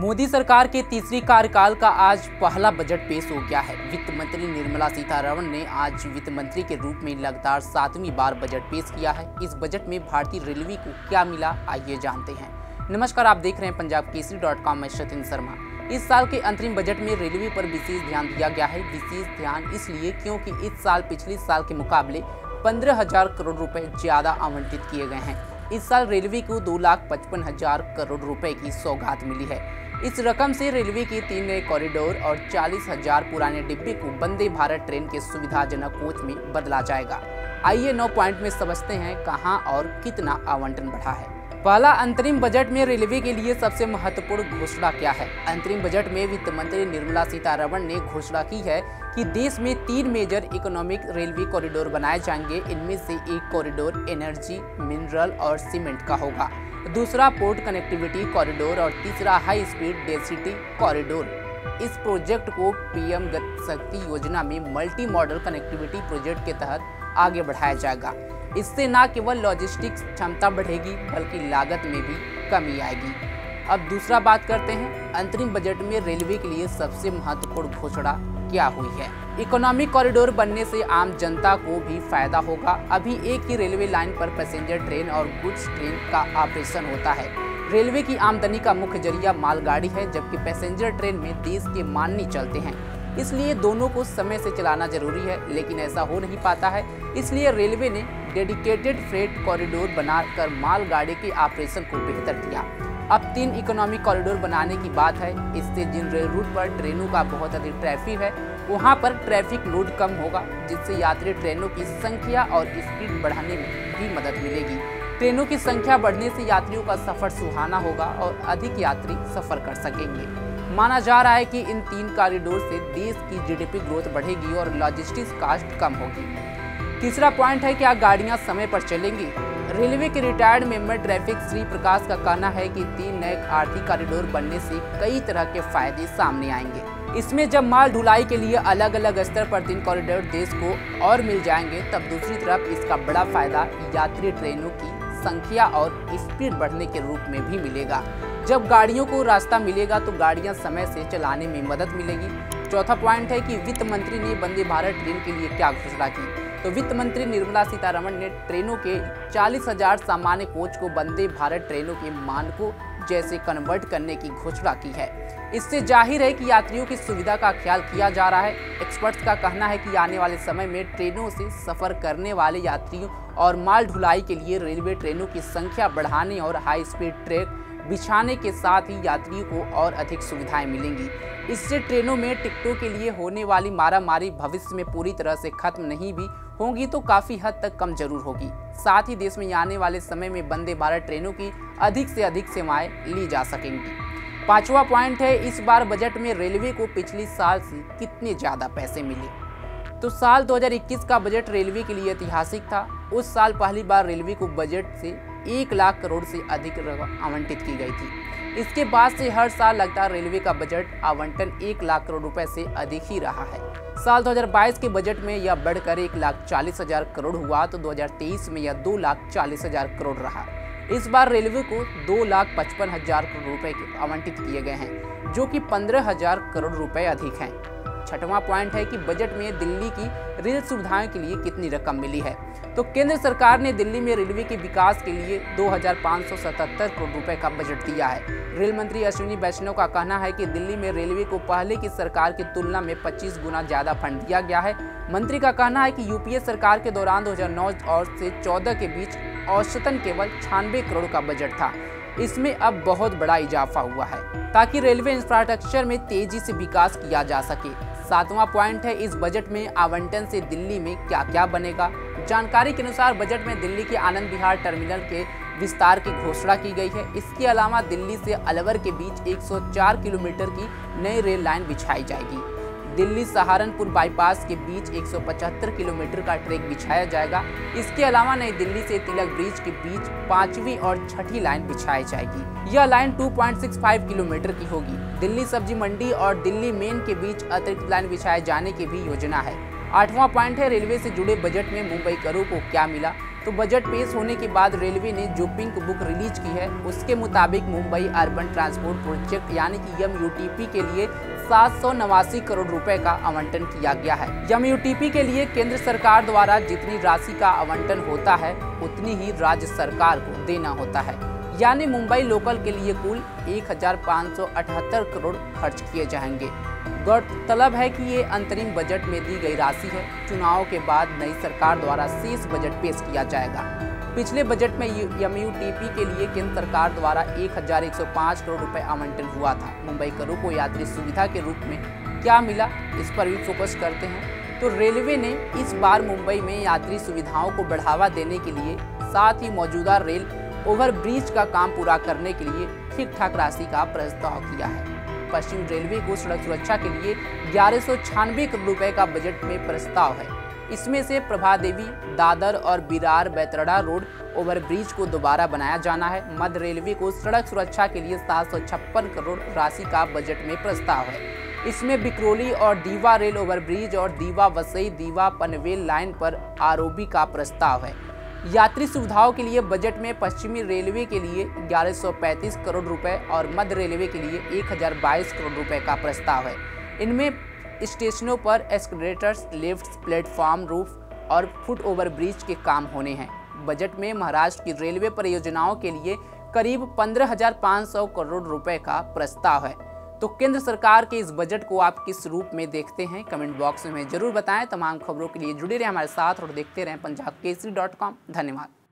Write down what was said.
मोदी सरकार के तीसरी कार्यकाल का आज पहला बजट पेश हो गया है। वित्त मंत्री निर्मला सीतारमण ने आज वित्त मंत्री के रूप में लगातार 7वीं बार बजट पेश किया है। इस बजट में भारतीय रेलवे को क्या मिला, आइए जानते हैं। नमस्कार, आप देख रहे हैं पंजाबकेसरी.com। मैं सचिन शर्मा। इस साल के अंतरिम बजट में रेलवे पर विशेष ध्यान दिया गया है। विशेष ध्यान इसलिए क्योंकि इस साल पिछले साल के मुकाबले 15,000 करोड़ रुपए ज्यादा आवंटित किए गए हैं। इस साल रेलवे को 2,55,000 करोड़ रुपए की सौगात मिली है। इस रकम से रेलवे के 3 नए कॉरिडोर और 40,000 पुराने डिब्बे को वंदे भारत ट्रेन के सुविधाजनक कोच में बदला जाएगा। आइए 9 पॉइंट में समझते हैं कहां और कितना आवंटन बढ़ा है। पहला, अंतरिम बजट में रेलवे के लिए सबसे महत्वपूर्ण घोषणा क्या है। अंतरिम बजट में वित्त मंत्री निर्मला सीतारमण ने घोषणा की है कि देश में 3 मेजर इकोनॉमिक रेलवे कॉरिडोर बनाए जाएंगे। इनमें से एक कॉरिडोर एनर्जी, मिनरल और सीमेंट का होगा, दूसरा पोर्ट कनेक्टिविटी कॉरिडोर और तीसरा हाई स्पीड डेंसिटी कॉरिडोर। इस प्रोजेक्ट को पीएम गति शक्ति योजना में मल्टी मॉडल कनेक्टिविटी प्रोजेक्ट के तहत आगे बढ़ाया जाएगा। इससे न केवल लॉजिस्टिक्स क्षमता बढ़ेगी बल्कि लागत में भी कमी आएगी। अब दूसरा बात करते हैं, अंतरिम बजट में रेलवे के लिए सबसे महत्वपूर्ण घोषणा क्या हुई है। इकोनॉमिक कॉरिडोर बनने से आम जनता को भी फायदा होगा। अभी एक ही रेलवे लाइन पर पैसेंजर ट्रेन और गुड्स ट्रेन का ऑपरेशन होता है। रेलवे की आमदनी का मुख्य जरिया मालगाड़ी है, जबकि पैसेंजर ट्रेन में देश के माननी चलते हैं। इसलिए दोनों को समय से चलाना जरूरी है, लेकिन ऐसा हो नहीं पाता है। इसलिए रेलवे ने डेडिकेटेड फ्रेट कॉरिडोर बनाकर मालगाड़ी के ऑपरेशन को बेहतर किया। अब 3 इकोनॉमिक कॉरिडोर बनाने की बात है। इससे जिन रेल रूट पर ट्रेनों का बहुत अधिक ट्रैफिक है वहां पर ट्रैफिक लोड कम होगा, जिससे यात्री ट्रेनों की संख्या और स्पीड बढ़ाने में भी मदद मिलेगी। ट्रेनों की संख्या बढ़ने से यात्रियों का सफर सुहाना होगा और अधिक यात्री सफर कर सकेंगे। माना जा रहा है कि इन 3 कॉरिडोर से देश की जीडीपी ग्रोथ बढ़ेगी और लॉजिस्टिक्स कॉस्ट कम होगी। तीसरा पॉइंट है, क्या गाड़ियां समय पर चलेंगी। रेलवे के retired member traffic Shri Prakash का कहना है कि 3 नए आर्थिक कॉरिडोर बनने से कई तरह के फायदे सामने आएंगे। इसमें जब माल ढुलाई के लिए अलग अलग स्तर पर 3 कॉरिडोर देश को और मिल जाएंगे, तब दूसरी तरफ इसका बड़ा फायदा यात्री ट्रेनों की संख्या और स्पीड बढ़ने के रूप में भी मिलेगा। जब गाड़ियों को रास्ता मिलेगा तो गाड़ियां समय से चलाने में मदद मिलेगी। चौथा पॉइंट है कि वित्त मंत्री ने वंदे भारत ट्रेन के लिए क्या घोषणा की। तो वित्त मंत्री निर्मला सीतारमण ने ट्रेनों के 40,000 सामान्य कोच को वंदे भारत ट्रेनों के मानकों जैसे कन्वर्ट करने की घोषणा की है। इससे जाहिर है कि यात्रियों की सुविधा का ख्याल किया जा रहा है। एक्सपर्ट्स का कहना है कि आने वाले समय में ट्रेनों से सफर करने वाले यात्रियों और माल ढुलाई के लिए रेलवे ट्रेनों की संख्या बढ़ाने और हाई स्पीड ट्रैक बिछाने के साथ ही यात्रियों को और अधिक सुविधाएं मिलेंगी। इससे ट्रेनों में टिकटों के लिए होने वाली मारामारी भविष्य में पूरी तरह से खत्म नहीं भी होगी तो काफ़ी हद तक कम जरूर होगी। साथ ही देश में आने वाले समय में वंदे भारत ट्रेनों की अधिक से अधिक सेवाएं ली जा सकेंगी। 5वां पॉइंट है, इस बार बजट में रेलवे को पिछले साल से कितने ज़्यादा पैसे मिले। तो साल 2021 का बजट रेलवे के लिए ऐतिहासिक था। उस साल पहली बार रेलवे को बजट से 1 लाख करोड़ से अधिक रकम आवंटित की गई थी। इसके बाद से हर साल लगातार रेलवे का बजट आवंटन 1 लाख करोड़ रुपए से अधिक ही रहा है। साल 2022 के बजट में यह बढ़कर 1,40,000 करोड़ हुआ तो 2023 में यह 2,40,000 करोड़ रहा। इस बार रेलवे को 2,55,000 करोड़ रुपए आवंटित किए गए हैं, जो कि 15,000 करोड़ रुपए अधिक हैं। 6वां पॉइंट है कि बजट में दिल्ली की रेल सुविधाओं के लिए कितनी रकम मिली है। तो केंद्र सरकार ने दिल्ली में रेलवे के विकास के लिए 2,577 करोड़ रुपए का बजट दिया है। रेल मंत्री अश्विनी वैष्णव का कहना है कि दिल्ली में रेलवे को पहले की सरकार की तुलना में 25 गुना ज्यादा फंड दिया गया है। मंत्री का कहना है कि यूपीए सरकार के दौरान 2009 और से 14 के बीच औसतन केवल 96 करोड़ का बजट था। इसमें अब बहुत बड़ा इजाफा हुआ है ताकि रेलवे इंफ्रास्ट्रक्चर में तेजी से विकास किया जा सके। 7वां पॉइंट है, इस बजट में आवंटन से दिल्ली में क्या क्या बनेगा। जानकारी के अनुसार बजट में दिल्ली के आनंद विहार टर्मिनल के विस्तार की घोषणा की गई है। इसके अलावा दिल्ली से अलवर के बीच 104 किलोमीटर की नई रेल लाइन बिछाई जाएगी। दिल्ली सहारनपुर बाईपास के बीच 175 किलोमीटर का ट्रैक बिछाया जाएगा। इसके अलावा नई दिल्ली से तिलक ब्रिज के बीच 5वीं और 6ठी लाइन बिछाई जाएगी। यह लाइन 2.65 किलोमीटर की होगी। दिल्ली सब्जी मंडी और दिल्ली मेन के बीच अतिरिक्त लाइन बिछाए जाने की भी योजना है। 8वां पॉइंट है, रेलवे से जुड़े बजट में मुंबई करों को क्या मिला। तो बजट पेश होने के बाद रेलवे ने जो पिंक बुक रिलीज की है उसके मुताबिक मुंबई अर्बन ट्रांसपोर्ट प्रोजेक्ट यानी कि MUTP के लिए 789 करोड़ रुपए का आवंटन किया गया है। MUTP के लिए केंद्र सरकार द्वारा जितनी राशि का आवंटन होता है उतनी ही राज्य सरकार को देना होता है, यानी मुंबई लोकल के लिए कुल 1578 करोड़ खर्च किए जाएंगे। गौरतलब है कि ये अंतरिम बजट में दी गई राशि है। चुनाव के बाद नई सरकार द्वारा शेष बजट पेश किया जाएगा। पिछले बजट में MUTP के लिए केंद्र सरकार द्वारा 1105 करोड़ रुपए आवंटन हुआ था। मुंबई करों को यात्री सुविधा के रूप में क्या मिला, इस पर भी फोकस करते हैं। तो रेलवे ने इस बार मुंबई में यात्री सुविधाओं को बढ़ावा देने के लिए साथ ही मौजूदा रेल ओवरब्रिज का काम पूरा करने के लिए ठीक ठाक राशि का प्रस्ताव किया है। पश्चिम रेलवे को सड़क सुरक्षा के लिए 1196 करोड़ रुपए का बजट में प्रस्ताव है। इसमें से प्रभा देवी, दादर और बिरार बैतरड़ा रोड ओवरब्रिज को दोबारा बनाया जाना है। मध्य रेलवे को सड़क सुरक्षा के लिए 756 करोड़ राशि का बजट में प्रस्ताव है। इसमें बिक्रोली और दीवा रेल ओवरब्रिज और दीवा वसई दीवा पनवेल लाइन पर ROB का प्रस्ताव है। यात्री सुविधाओं के लिए बजट में पश्चिमी रेलवे के लिए 1135 करोड़ रुपए और मध्य रेलवे के लिए 1022 करोड़ रुपए का प्रस्ताव है। इनमें स्टेशनों पर एस्केलेटर्स, लिफ्ट्स, प्लेटफॉर्म रूफ और फुट ओवरब्रिज के काम होने हैं। बजट में महाराष्ट्र की रेलवे परियोजनाओं के लिए करीब 15,500 करोड़ रुपए का प्रस्ताव है। तो केंद्र सरकार के इस बजट को आप किस रूप में देखते हैं, कमेंट बॉक्स में जरूर बताएं। तमाम खबरों के लिए जुड़े रहें हमारे साथ और देखते रहें पंजाबकेसरी.com। धन्यवाद।